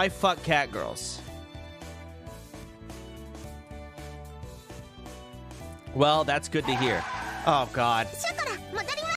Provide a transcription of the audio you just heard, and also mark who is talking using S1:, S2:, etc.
S1: I fuck cat girls. Well, that's good to hear. Oh, God.